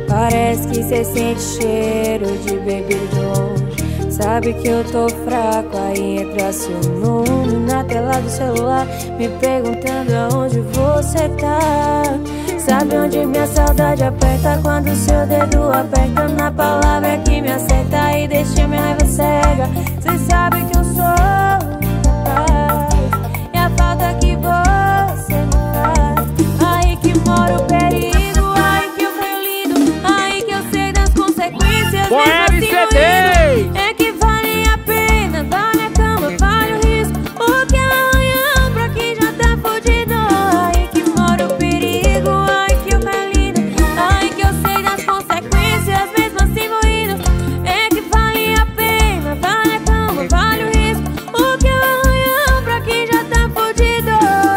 Parece que cê sente cheiro de bebê de longe. Sabe que eu tô fraco, aí entra seu nome na tela do celular, me perguntando aonde você tá. Sabe onde minha saudade aperta, quando seu dedo aperta na palavra que me acerta e deixa minha raiva cega. Cê sabe que eu sou incapaz, e a falta que você me faz. Aí que mora o perigo, aí que eu caio lindo, aí que eu sei das consequências. É que vale a pena, vale a cama, vale o risco, o que é arranhão pra quem já tá fudido. Aí que mora o perigo, aí que eu caio lindo, aí que eu sei das consequências, mesmo assim vou indo. É que vale a pena, vale a cama, vale o risco, o que é arranhão pra quem já tá fudido.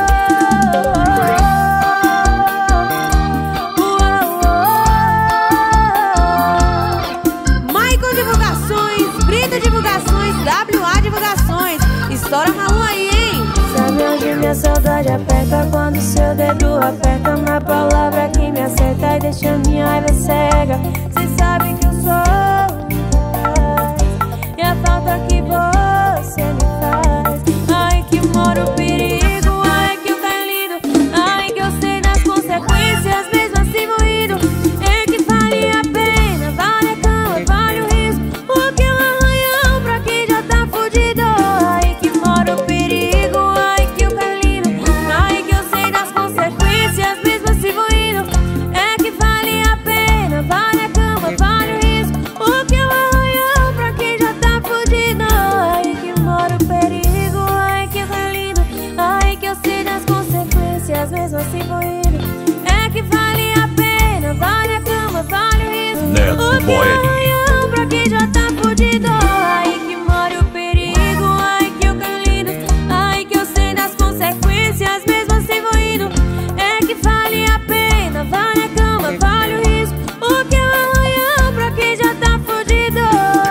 Michael Divulgações, Brita Divulgações, WA Divulgações. Estoura Malu aí, hein? Sabe onde minha saudade aperta, quando seu dedo aperta na palavra que me acerta e deixa minha raiva cega. Cê sabe que eu sou incapaz, e a falta que você me faz. Ai que mora o perigo, ai que eu caio lindo, ai que eu sei das consequências, mesmo assim vou indo. É que vale a pena, vale a cama, vale o risco, o que é arranhão pra quem já tá fudido. Ai que mora o perigo, ai que eu caio lindo, ai que eu sei das consequências, mesmo assim vou indo. É que vale a pena, vale a cama, vale o risco, o que é arranhão pra quem já tá fudido. Ai que mora o perigo, ai que eu caio lindo, ai que eu sei das consequências, mesmo assim vou indo. É que vale a pena, vale a cama, vale o risco, o que é arranhão pra quem já tá fudido. Ai que mora o perigo, ai que eu caio lindo, ai que eu sei das consequências, mesmo assim vou indo. É que vale a pena, vale a cama, vale o risco, o que é arranhão pra quem já tá fudido.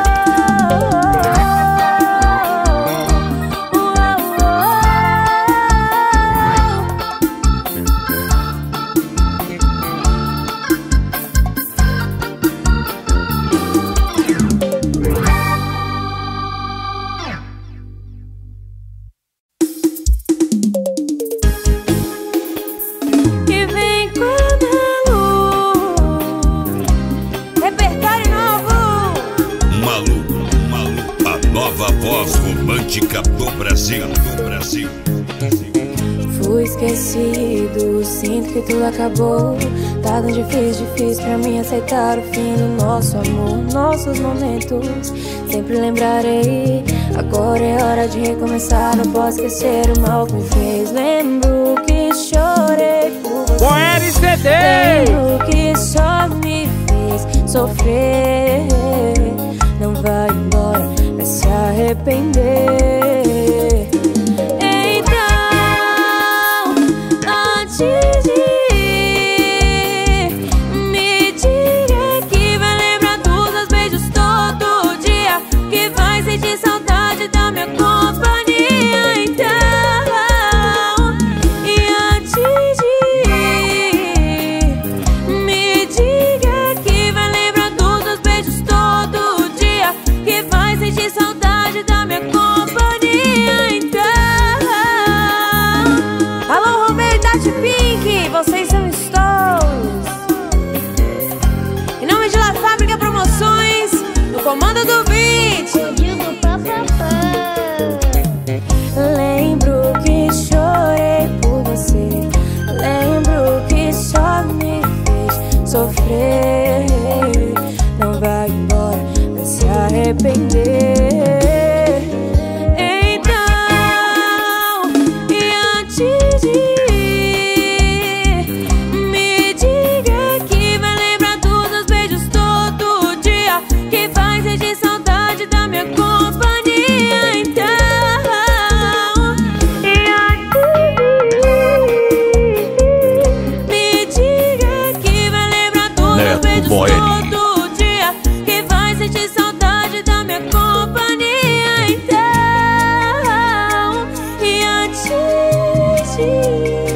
E vem com a Malu, repertório novo. Malu, a nova voz romântica do Brasil. Fui esquecido, sinto que tudo acabou. Tá tão difícil pra mim aceitar o fim do nosso amor. Nossos momentos sempre lembrarei. Agora é hora de recomeçar, não posso esquecer o mal que me fez. Lembro que chorei por você, lembro que só me fez sofrer. Não vai embora, vai se arrepender. Antes de ir, me diga que vai lembrar dos meus beijos todo dia, que vai sentir saudade da minha companhia. Então, e antes de ir, me diga que vai lembrar dos meus beijos todo dia, que vai sentir saudade da minha companhia. Então, alô Romeu e Tati Pink, vocês são Stones. Em nome de La Fábrica Promoções, no comando do beat. Lembro que chorei por você, lembro que só me fez sofrer. Não vai embora, vai se arrepender. Então, e antes de ir, me diga que vai lembrar dos meus beijos todo dia, que vai sentir saudade da minha companhia. Então, e antes de ir, me diga que vai lembrar dos meus beijos todo dia, que vai sentir saudade da minha companhia. Então, e antes de ir,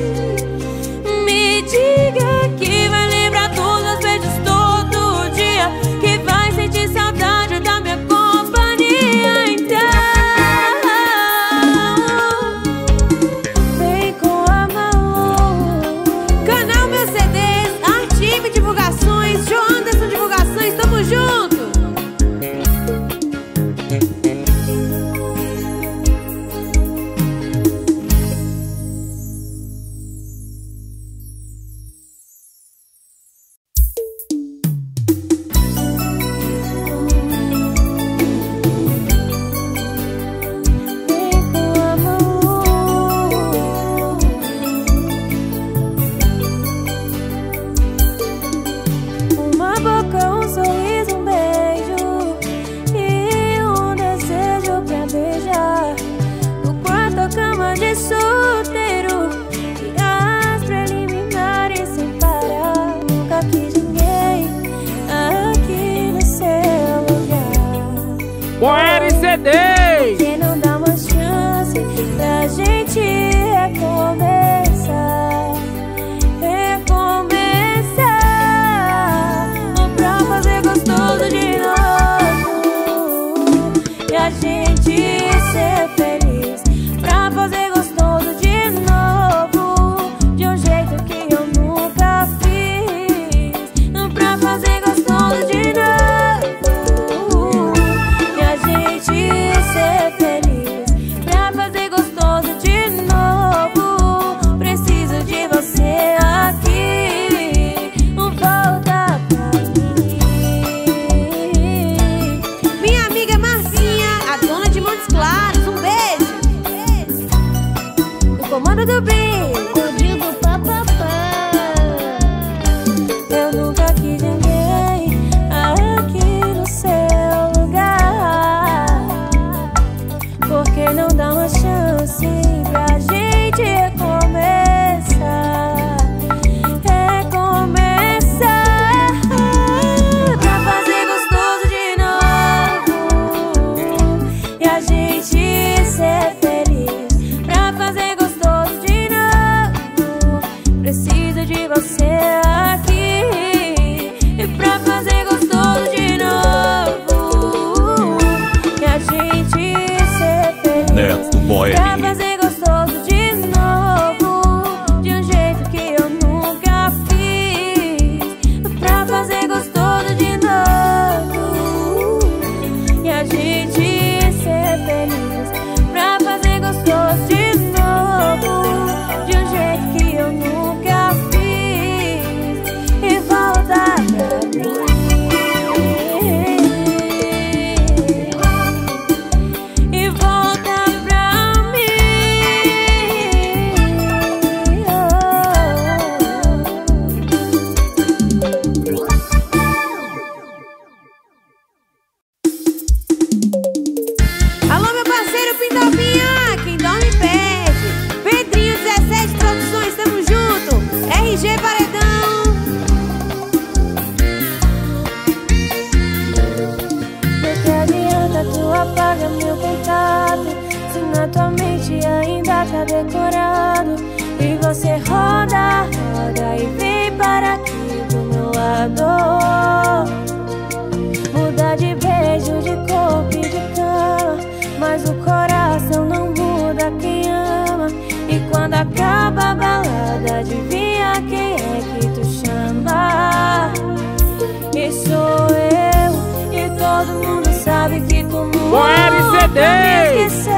nunca me esqueceu.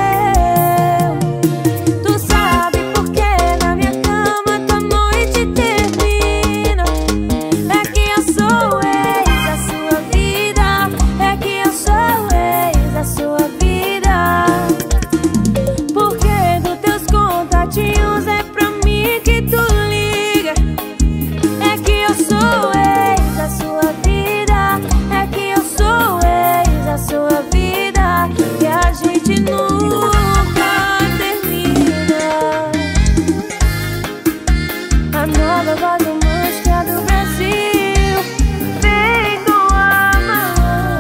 Tu sabe por que na minha cama tua noite termina. É que eu sou ex da sua vida. É que eu sou ex da sua vida. Porque dos teus contatinhos é pra mim que tu liga. É que eu sou ex da sua vida. É que eu sou ex da sua vida. E a gente nunca termina. A nova voz romântica do Brasil vem com a mão.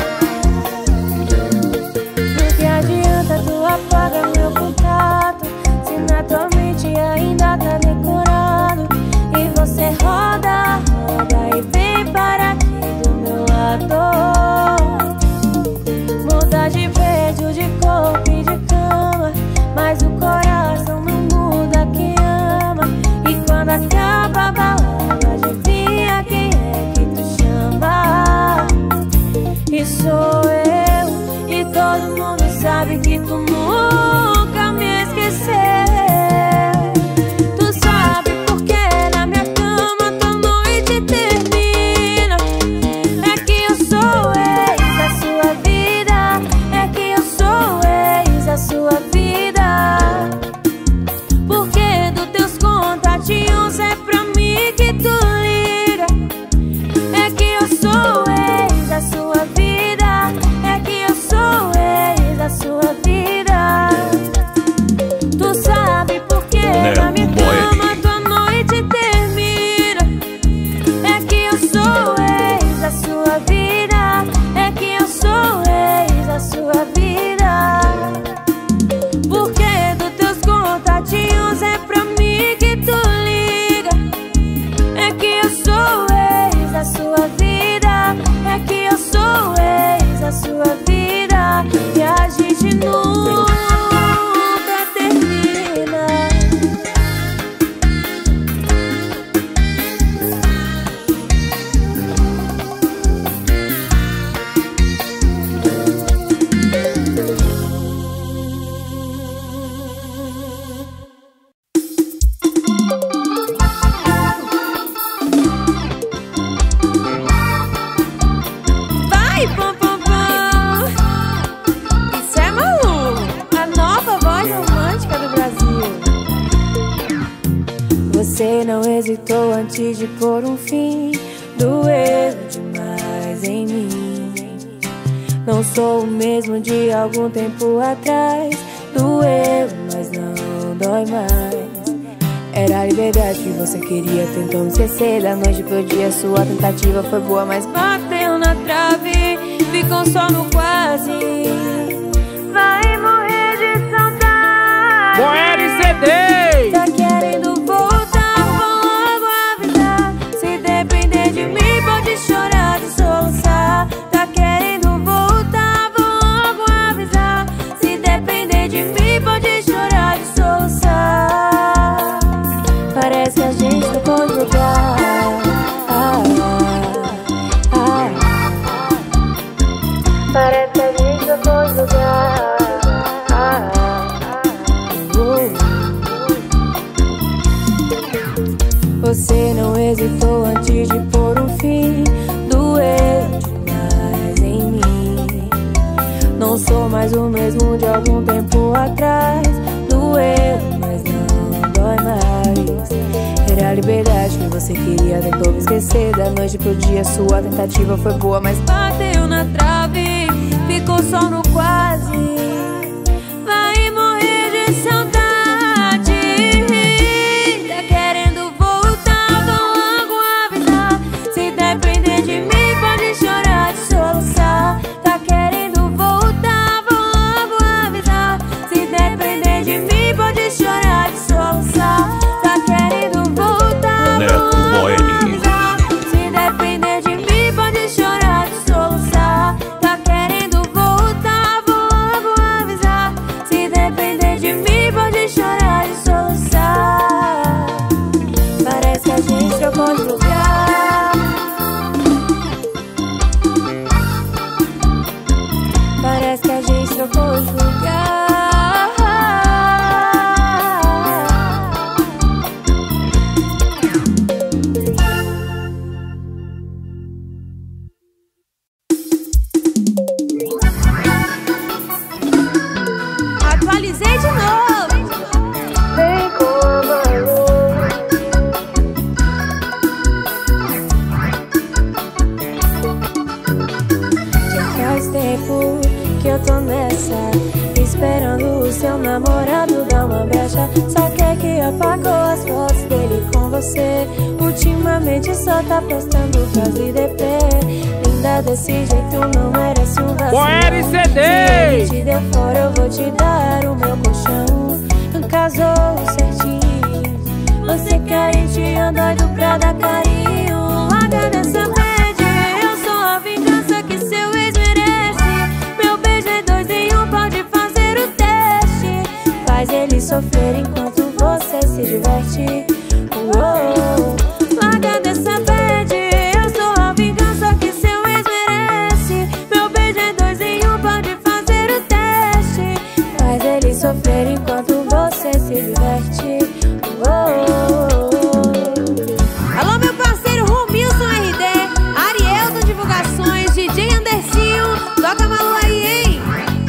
Do que adianta tu apagar meu contato se na tua mente ainda tá decorado? E você roda, roda e vem para aqui do meu lado. Muda de beijo, de corpo e de cama, mas o coração não muda quem ama. E quando acaba a balada, adivinha quem é que tu chama? E sou eu, e todo mundo sabe que tu nunca me esqueceu. Tu sabe por que na minha cama tua noite termina. É que eu sou ex da sua vida. É que eu sou ex da sua vida. Porque dos teus contatinhos é pra mim que tu liga. É que eu sou ex da sua vida. É que eu sou ex da sua vida. Tu sabe por que na minha cama tua noite termina. É que eu sou ex da sua vida. É que eu sou ex da sua vida. Porque dos teus contatinhos é pra mim que tu liga. É que eu sou ex da sua vida. É que eu sou ex da sua vida. E a gente nunca termina. Vai, pam, pam, pam. Isso é Malu, a nova voz romântica do Brasil. Você não hesitou antes de pôr um fim. Doeu demais em mim. Não sou o mesmo de algum tempo atrás. Doeu, mas não dói mais. Era a liberdade que você queria, tentou me esquecer da noite pro dia. Sua tentativa foi boa, mas bateu na trave. Ficou só no quase. Vai morrer de saudade. Tá querendo voltar, vou logo avisar. Se depender de mim, pode chorar e soluçar. Tá querendo voltar, vou logo avisar. Se depender de mim, pode chorar e soluçar. Parece que a gente trocou de lugar. Parece que a gente trocou de lugar. Você não hesitou antes de pôr um fim. Doeu demais em mim. Não sou mais o mesmo de algum tempo atrás. Doeu, mas não dói mais. Era a liberdade que você queria, tentou me esquecer da noite pro dia. Sua tentativa foi boa, mas bateu na trave. Ficou só no quase. Vai morrer de saudade. Tá querendo voltar, vou logo avisar. Se depender de mim, pode chorar e soluçar. Tá querendo voltar, vou logo avisar. Se depender de mim, pode chorar e soluçar. Tá querendo voltar, vou logo avisar. Se depender de mim, pode chorar e soluçar. Tá querendo voltar, vou logo avisar. Se depender de mim, pode chorar e soluçar. Parece que a gente trocou de lugar. Parece que a gente trocou Saquei que apagou as fotos dele com você. Ultimamente só tá postando frase deprê. Linda desse jeito não merece um vacilo. Se ele te deu fora eu vou te dar o meu colchão. Casou certinho. Você carente, eu doido pra dar carinho. Larga dessa bad, eu sou a vingança que seu ex merece. Meu beijo é 2 em 1, pode fazer o teste. Faz ele sofrer enquanto você se diverte. Larga dessa bad, eu sou a vingança que seu ex merece. Meu beijo é 2 em 1, pode fazer o teste. Faz ele sofrer enquanto você se diverte. Alô, meu parceiro Romilson RD, Ariel do Divulgações, DJ Andercinho, toca Malu aí, hein?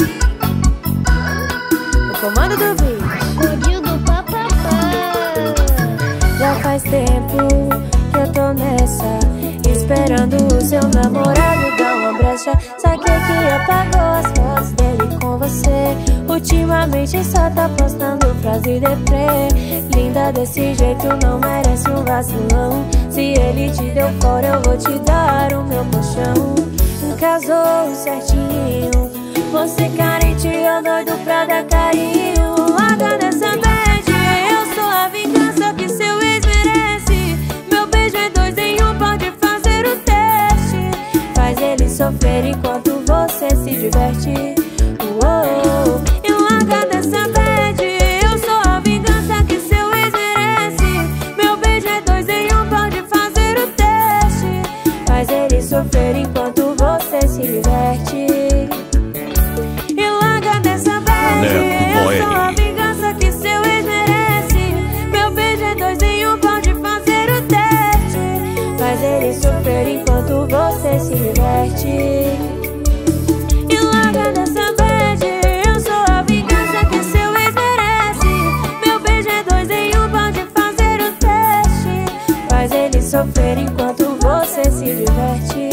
O comando do beat, Código do papapá. já faz tempo que eu tô nessa, esperando o seu namorado dar uma brecha. Saquei que apagou as fotos dele com você. Ultimamente só tá postando frase deprê. Linda desse jeito não merece um vacilão. Se ele te deu fora eu vou te dar o meu colchão. Casou certinho. Você carente, eu doido pra dar carinho. Larga dessa bad, eu sou a vingança que seu ex merece. Meu beijo é 2 em 1, pode fazer o teste. Faz ele sofrer enquanto você se diverte. E larga dessa bad, eu sou a vingança que seu ex merece. Meu beijo é 2 em 1, pode fazer o teste. Faz ele sofrer enquanto você se diverte. E larga dessa bad, eu sou a vingança que seu ex merece. Meu beijo é 2 em 1, pode fazer o teste. Faz ele sofrer enquanto você se diverte. E larga dessa bad, eu sou a vingança que seu ex merece. Meu beijo é 2 em 1, pode fazer o teste. Faz ele sofrer enquanto você se diverte.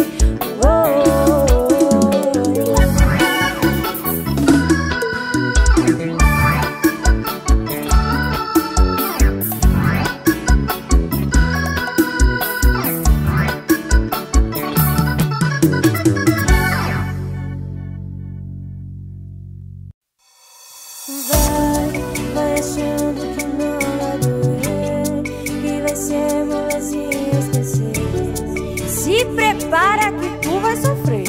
Vai achando que não vai doer, que vai ser molezinha esquecer. Se prepara que tu vai sofrer.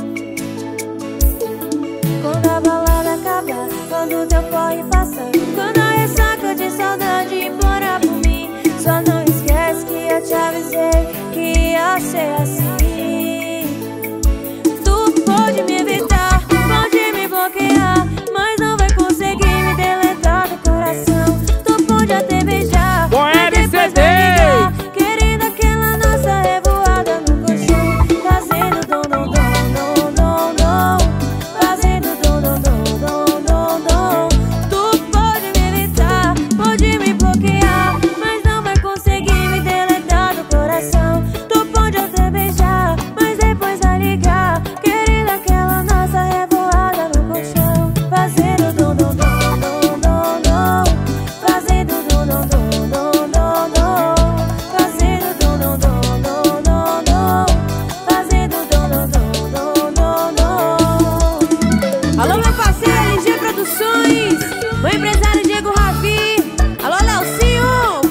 Quando a balada acabar, quando teu corre passar, quando a ressaca de saudade implorar por mim, só não esquece que eu te avisei que ia ser assim. Tu pode me evitar, pode me bloquear, mas não vai conseguir me deletar do coração. Tu pode até beijar, mas depois vai ligar, querendo aquela nossa revoada no colchão, fazendo dom dom dom dom dom, fazendo dom dom dom dom dom dom. Tu pode me evitar, pode me bloquear, mas não vai conseguir me deletar do coração. Tu pode até beijar, mas depois vai ligar, querendo aquela nossa revoada no colchão, fazendo dom dom dom dom dom dom, fazendo dom dom dom dom dom dom, fazendo dom dom dom dom dom dom, fazendo dom dom dom dom dom dom. Alô, meu parceiro LG Produções, o empresário Diego Ravi. Alô, Leocinho.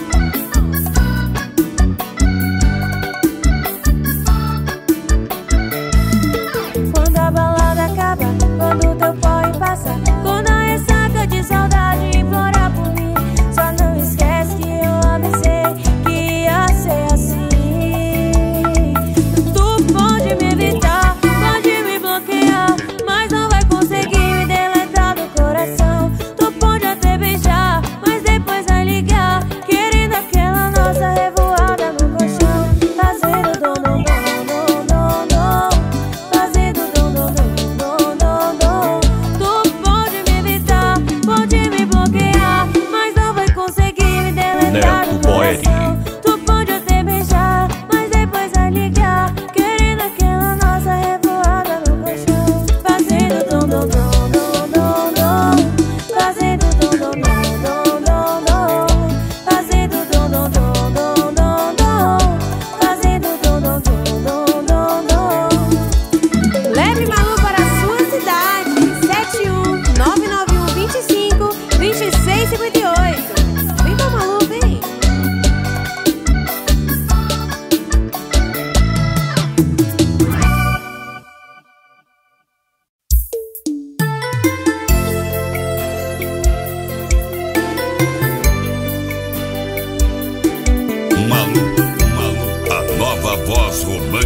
Quando a balada acaba, quando teu corre passa, quando a ressaca de saudade implorar por mim, só não esquece que eu avisei que ia ser assim. Tu pode me evitar, pode me bloquear, mas não vai conseguir me deletar do coração. Tu pode até beijar, mas depois vai ligar, querendo aquela nossa revoada no colchão, fazendo dom dom dom dom dom, fazendo dom dom dom dom dom. Tu pode me evitar, pode me bloquear, mas não vai conseguir me deletar do coração. Tu pode até beijar, mas depois vai ligar, querendo aquela nossa revoada no colchão, fazendo dom dom dom dom dom dom, fazendo dom dom dom dom dom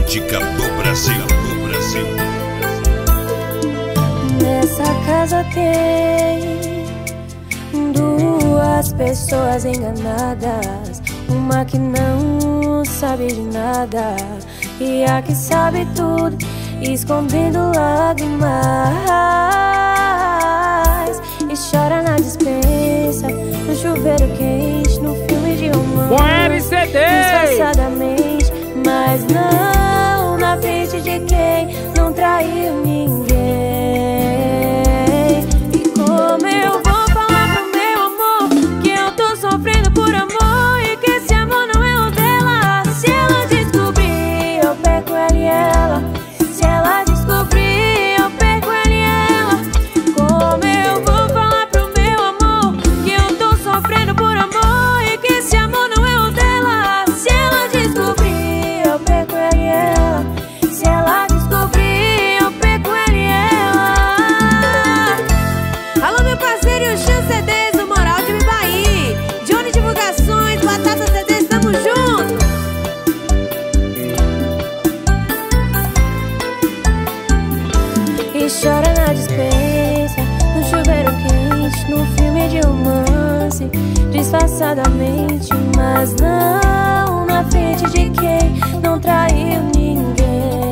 romântica do Brasil. Nessa casa tem duas pessoas enganadas, uma que não sabe de nada e a que sabe tudo, escondendo lágrimas. E chora na despensa, no chuveiro quente, no filme de romance, disfarçadamente, mas não na frente de quem não traiu ninguém. E como eu vou falar pro meu amor que eu tô sofrendo por amor e que esse amor não é o dela? Se ela descobrir, eu perco ela e ela. Se ela descobrir, eu perco ela e ela. Como eu vou falar pro meu amor que eu tô sofrendo por amor e que esse amor não é o dela? Se ela descobrir, eu perco ela e ela. Se ela descobrir, eu perco ela e ela. Alô, meu parceiro e o Chan CDs do Moral de Ibaí, Johnny Divulgações, Batata CDs, tamo junto. E chora na despensa, no chuveiro quente, no filme de romance, disfarçadamente, mas não na frente de quem não traiu ninguém.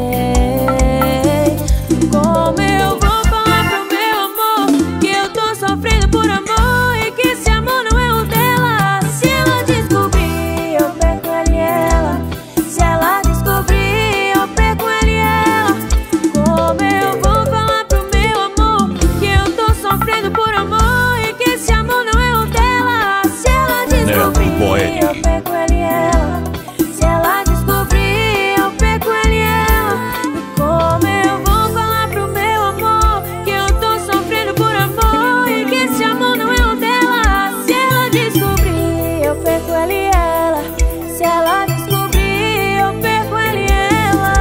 Como eu vou falar pro meu amor que eu tô sofrendo por amor e que esse amor não é o dela? Se ela descobrir, eu perco ela e ela. Se ela descobrir, eu perco ela e ela. Como eu vou falar pro meu amor que eu tô sofrendo por amor e que esse amor não é o dela? Se ela descobrir, eu perco ela e ela. Se ela descobrir, eu perco ela e ela. E como eu vou falar pro meu amor que eu tô sofrendo por amor e que esse amor não é o dela? Se ela descobrir, eu perco ela e ela. Se ela descobrir, eu perco ela e ela.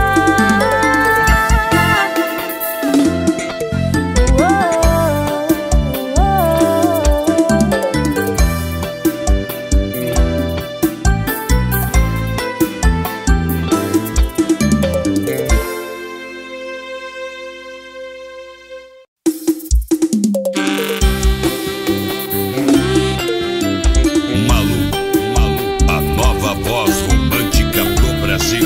Malu, a nova voz romântica do Brasil.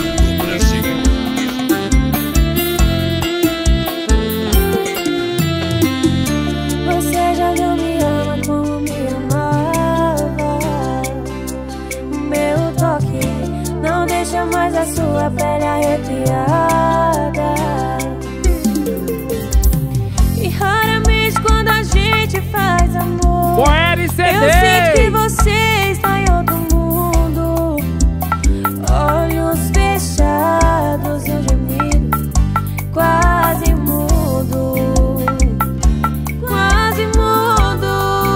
Você já não me ama como me amava. Meu toque não deixa mais a sua pele arrepiada. E raramente quando a gente faz amor, eu sinto que você está em outro mundo. Olhos fechados e um gemido quase mudo. Quase mudo.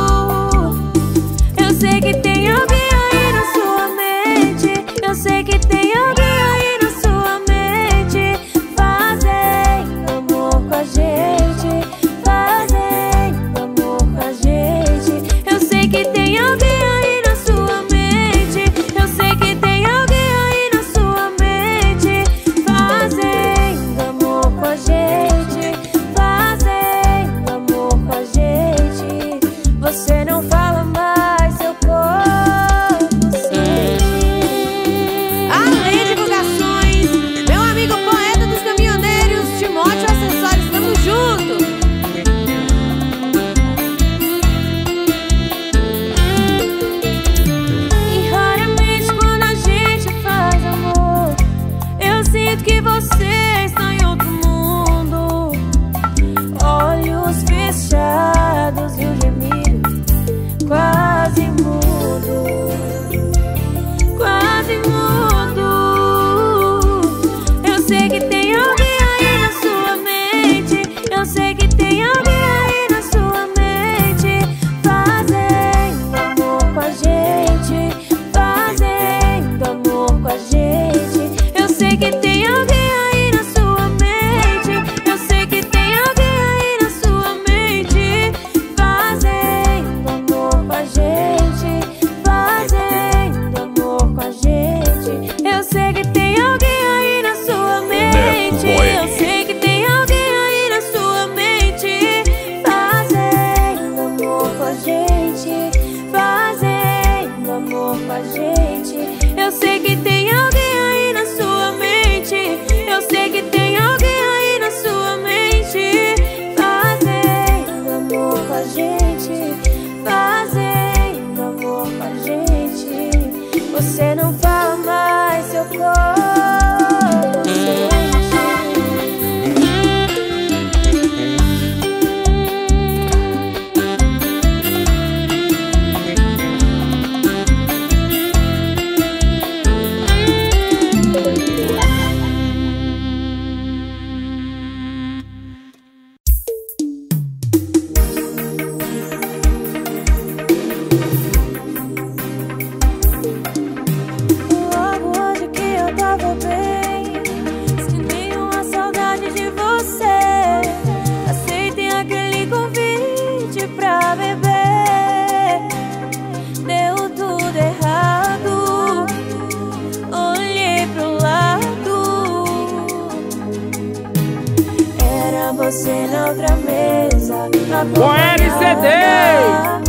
Eu sei que tem alguém aí na sua mente. Eu sei que tem alguém aí na sua mente, fazendo amor com a gente, fazendo amor com a gente. Eu sei que tem alguém aí na sua mente. Eu sei que tem alguém aí na sua mente, fazendo amor com a gente, fazendo amor com a gente. Você não fala mais, seu corpo sente. Ale! seu corpo, seu você na outra mesa. Com LCD!